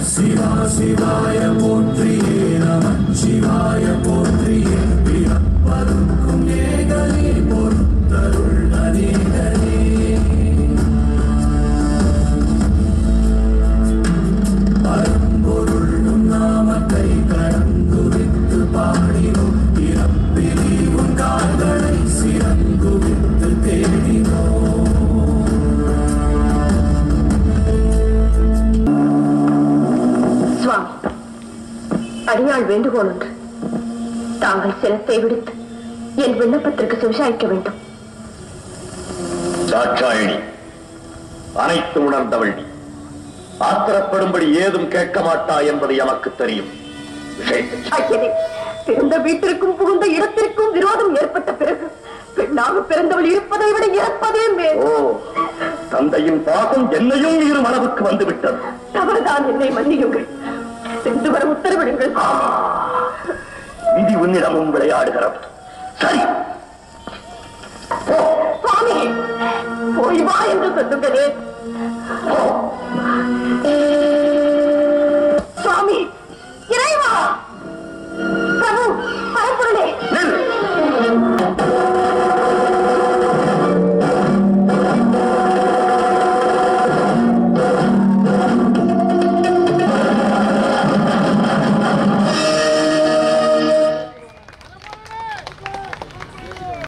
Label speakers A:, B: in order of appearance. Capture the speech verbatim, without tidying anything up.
A: சிவா சிவாய போற்றியே நம சிவாய போற்றியே பிறப்பருக்கும் ஏகனே பொறுத்தருள் அநேகனே பரம்பொருள் நாமத்தை கடந்துவித்து பாடினோம் பிறப்பிலி உன் கால்களை சிறந்துவித்து தேடினோம்.
B: சுவாமி, அடியாள் வேண்டுகோள் ஒன்று. தாங்கள் சிரத்தை விடுத்து என் விண்ணப்பத்திற்கு செவிசாய்க்க வேண்டும்.
C: சாட்சாயணி, அனைத்து உணர்ந்தவள் நீ. ஆத்திரப்படும்படி ஏதும் கேட்க மாட்டா என்பது எமக்கு தெரியும்.
B: பிறந்த வீட்டிற்கும் புகுந்த இடத்திற்கும் விரோதம் ஏற்பட்ட பிறகு பெண்ணாக பிறந்தவள் இருப்பதை விட இறப்பதே மேல்.
C: ஓ, தந்தையின் பாகம் என்னையும் மீறும் அளவுக்கு வந்துவிட்டது.
B: தவறுதான், என்னை மன்னியுங்கள். சென்று வர உத்தரவிடுங்கள்.
C: விதி உன்னிடமும் விளையாடுகிறது. சரி,
B: சுவாமி, போய் வா என்று சொல்லுங்களே.